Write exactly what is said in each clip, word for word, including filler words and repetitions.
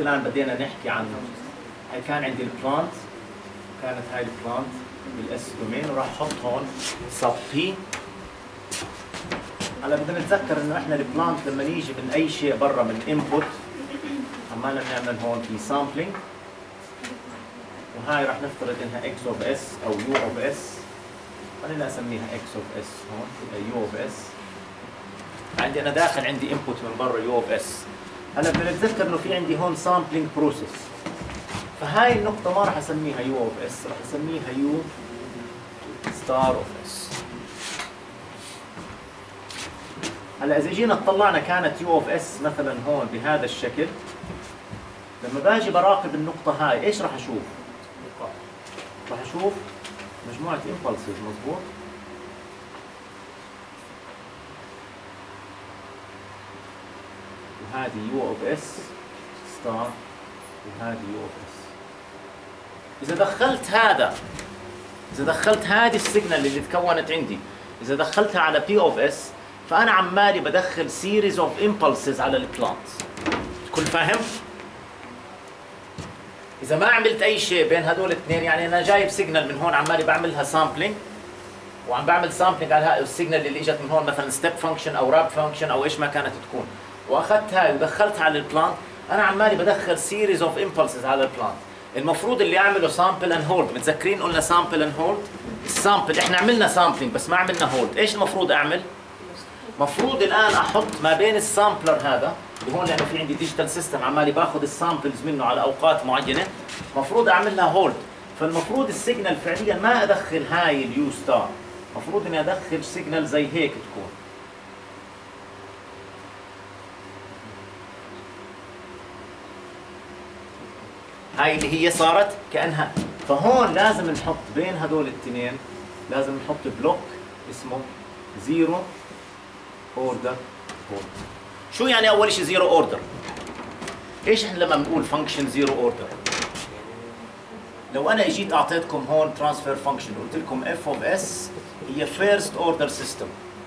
الان بدينا نحكي عن هي كان عندي البلانت، كانت هاي البلانت بالاس دومين وراح احط هون سب بي. هلا بدنا نتذكر انه احنا البلانت لما نيجي من اي شيء برا من انبوت عمالنا بنعمل هون في سامبلينج، وهاي راح نفترض انها اكس اوف اس او يو اوف اس، خلينا اسميها اكس اوف اس هون يو اوف اس. عندي انا داخل عندي انبوت من برا يو اوف اس. هلا بدنا نتذكر انه في عندي هون سامبلينج بروسيس، فهاي النقطة ما راح اسميها يو اوف اس، راح اسميها يو ستار اوف اس. هلا اذا جينا اطلعنا كانت يو اوف اس مثلا هون بهذا الشكل، لما باجي براقب النقطة هاي ايش راح اشوف؟ راح اشوف مجموعة امبلسز، مضبوط؟ وهذه يو اوف اس ستار وهذه يو اوف اس. إذا دخلت هذا، إذا دخلت هذه السيجنال اللي تكونت عندي، إذا دخلتها على بي اوف اس، فأنا عمالي بدخل سيريز اوف امبلسز على البلانت. الكل فاهم؟ إذا ما عملت أي شيء بين هدول الاثنين، يعني أنا جايب سيجنال من هون عمالي بعملها سامبلينج، وعم بعمل سامبلينج على السيجنال اللي اجت من هون مثلا ستيب فانكشن أو راب فانكشن أو إيش ما كانت تكون، وأخذت هاي ودخلتها على البلانت، أنا عمالي بدخل سيريز اوف امبلسز على البلانت. المفروض اللي اعمله سامبل اند هولد، متذكرين قلنا سامبل اند هولد؟ السامبل احنا عملنا سامبلينج بس ما عملنا هولد، ايش المفروض اعمل؟ المفروض الان احط ما بين السامبلر هذا اللي هون لانه في عندي ديجيتال سيستم عمالي باخذ السامبلز منه على اوقات معينه، المفروض اعمل لها هولد. فالمفروض السيجنال فعليا ما ادخل هاي اليو ستار، المفروض اني ادخل سيجنال زي هيك تكون. هاي اللي هي صارت كأنها، فهون لازم نحط بين هدول الاثنين لازم نحط بلوك اسمه زيرو اوردر هولد. شو يعني اول شيء زيرو اوردر؟ ايش احنا لما بنقول فانكشن زيرو اوردر؟ لو انا اجيت اعطيتكم هون ترانسفير فانكشن وقلت لكم اف اوف اس هي فيرست اوردر سيستم،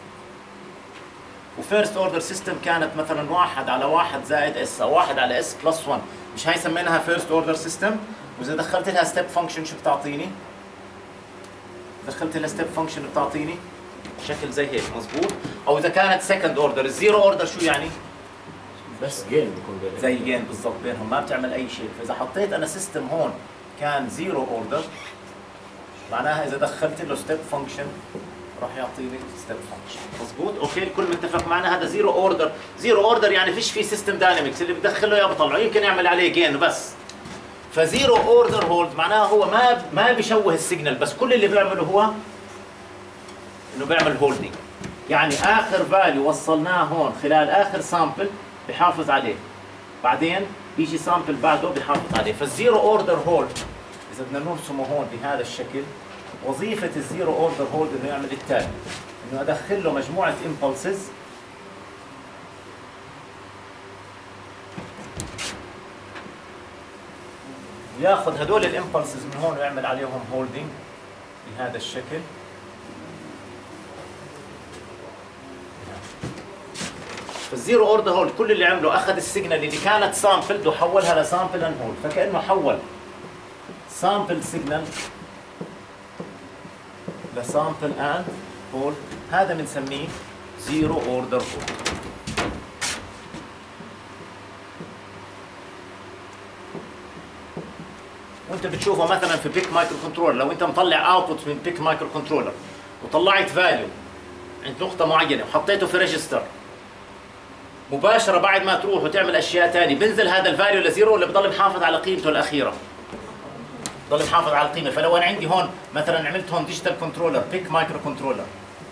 وفيرست اوردر سيستم كانت مثلا واحد على واحد زائد اس او واحد على اس بلس واحد، مش هاي سميناها فيرست اوردر سيستم؟ واذا دخلت لها ستيب فانكشن شو بتعطيني؟ دخلت لها ستيب فانكشن بتعطيني شكل زي هيك، مضبوط؟ او اذا كانت سكند اوردر، الزيرو اوردر شو يعني؟ بس جين بيكون بينهم، زي جين بالضبط بينهم، ما بتعمل اي شيء. فاذا حطيت انا سيستم هون كان زيرو اوردر، معناها اذا دخلت له ستيب فانكشن راح يعطيني ستيب فانكشن، مضبوط؟ اوكي الكل متفق معنا هذا زيرو اوردر، زيرو اوردر يعني فيش فيه سيستم داينامكس، اللي بدخله يا بطلعه، يمكن يعمل عليه جين بس. فزيرو اوردر هولد معناها هو ما ما بيشوه السيجنال، بس كل اللي بيعمله هو انه بيعمل هولدنج، يعني اخر فاليو وصلناه هون خلال اخر سامبل بحافظ عليه، بعدين بيجي سامبل بعده بحافظ عليه. فالزيرو اوردر هولد اذا بدنا نرسمه هون بهذا الشكل، وظيفة الزيرو اوردر هولد انه يعمل التالي، انه ادخل له مجموعة امبلسز وياخذ هدول الامبلسز من هون ويعمل عليهم هولدنج بهذا الشكل. فالزيرو اوردر هولد كل اللي عمله اخذ السيجنال اللي كانت سامبل وحولها لسامبل اند هولد، فكانه حول سامبل سيجنال لسامبل اند هولد، هذا بنسميه زيرو اوردر هولد. وانت بتشوفه مثلا في بيك مايكرو كنترولر، لو انت مطلع اوتبوت من بيك مايكرو كنترولر وطلعت فاليو عند نقطة معينة وحطيته في ريجستر، مباشرة بعد ما تروح وتعمل اشياء ثانية بنزل هذا الفاليو لزيرو ولا بضل محافظ على قيمته الأخيرة؟ بضل محافظ على القيمة. فلو انا عندي هون مثلا عملت هون ديجيتال كنترولر بيك مايكرو كنترولر،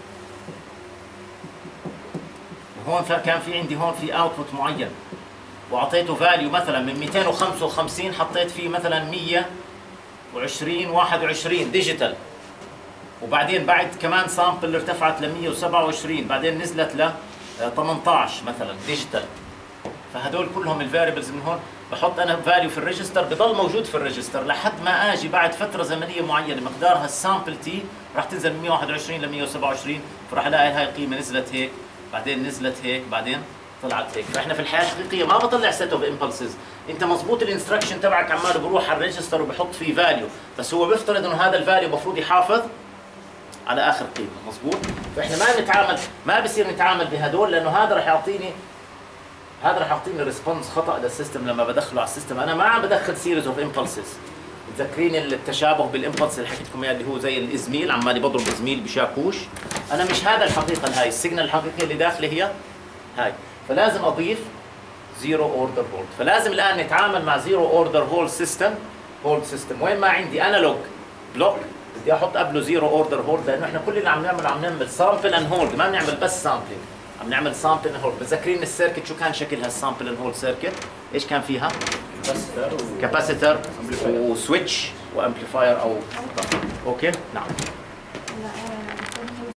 وهون كان في عندي هون في اوتبوت معين واعطيته فاليو مثلا من مئتين وخمسة وخمسين، حطيت فيه مثلا مئة وعشرين واحد وعشرين ديجيتال، وبعدين بعد كمان سامبل ارتفعت ل مئة وسبعة وعشرين، بعدين نزلت ل ثمانية عشر مثلا ديجيتال. فهدول كلهم الفاريبلز من هون بحط انا فاليو في الريجستر، بضل موجود في الريجستر لحد ما اجي بعد فتره زمنيه معينه مقدارها السامبل تي راح تنزل من مئة وواحد وعشرين ل مئة وسبعة وعشرين، فراح الاقي هاي القيمه نزلت هيك، بعدين نزلت هيك، بعدين طلعت هيك. فاحنا في الحياه الحقيقيه ما بطلع سيت اوف امبلسز، انت مزبوط الانستركشن تبعك عمال بروح على الريجستر وبحط فيه فاليو، بس هو بيفترض انه هذا الفاليو المفروض يحافظ على اخر قيمه، مزبوط؟ فاحنا ما نتعامل ما بصير نتعامل بهدول، لانه هذا راح يعطيني هذا راح يعطيني ريسبونس خطا للسيستم لما بدخله على السيستم. انا ما عم بدخل سيريز اوف امبلسز. متذكرين التشابه بالامبلس اللي حكيت لكم اياه اللي هو زي الازميل، عمالي بضرب ازميل بشاكوش. انا مش هذا الحقيقه، هاي السيجنال الحقيقيه اللي داخلي هي هاي، فلازم اضيف زيرو اوردر هولد. فلازم الان نتعامل مع زيرو اوردر هولد سيستم هولد سيستم وين ما عندي انالوج بلوك بدي احط قبله زيرو اوردر هولد، لانه احنا كل اللي عم نعمله عم نعمل سامبل اند هولد، ما بنعمل بس سامبلينج، عم نعمل سامبل اند هولد. متذكرين السيركت شو كان شكل هالسامبل اند هولد سيركت؟ ايش كان فيها؟ كاباسيتر وسويتش وامبليفاير او اوكي؟ نعم.